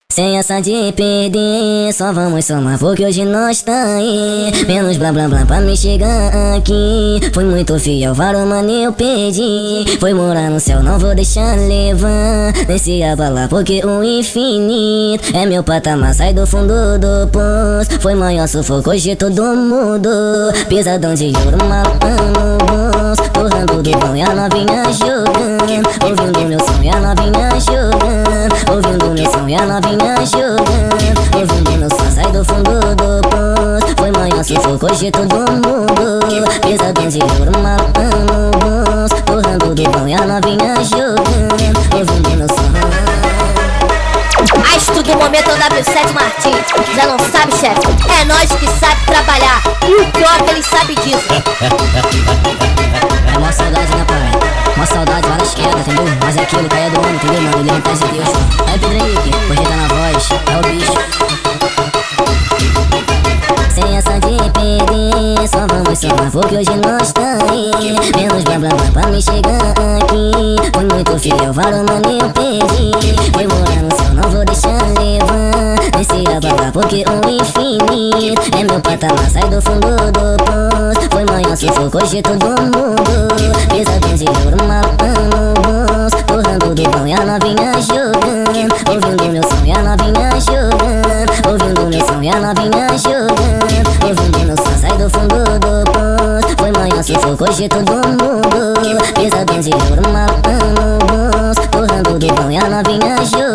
Sem essa de perder, só vamos somar porque hoje nós tá aí. Menos blá blá blá pra me chegar aqui. Fui muito fiel, vários mano eu perdi. Foi morar no céu, não vou deixar levar. Desci a bala porque o infinito é meu patamar, sai do fundo do poço. Foi maior sufoco, hoje todo mundo. Pesadão de ouro, malão no bolso. Torrando do bom e a novinha jogando. Ouvindo meu som e a novinha jogando. Ouvindo meu som e a novinha jogando, ouvindo meu som, sai do fundo do poço. Foi maior sufoco, hoje todo mundo. Pesadão de ouro, malão no bolso. Torrando do bom e a novinha jogando, ouvindo meu som. Astro do momento é o W7 Martins. Já não sabe, chefe? É nós que sabe trabalhar. E o Croc, ele sabe disso. É mó saudade, né, pai? Mó saudade, vai na esquerda, entendeu? Mas é aquilo, caia do homem, entendeu, mano? Ele não tá de Deus. Aí, Pedro Henrique, hoje tá na voz, é o bicho. Sem essa de perder, só vamos somar porque hoje nós tá aí. Menos blá blá blá pra me chegar aqui. Fui muito fiel, vários mano eu perdi. Foi morar no céu, não vou deixar levar. Desci a bala porque o infinito é meu patamar, sai do fundo do poço. Foi maior sufoco, hoje todo mundo. Pesadão de ouro, malão no bolso. Torrando do bom e a novinha jogando. Ouvindo meu som e a novinha jogando. Ouvindo meu som e a novinha jogando. Ouvindo meu som, sai do fundo do poço. Foi maior sufoco, hoje todo mundo. Pesadão de ouro, malão no bolso. Torrando do bom e a novinha jogando.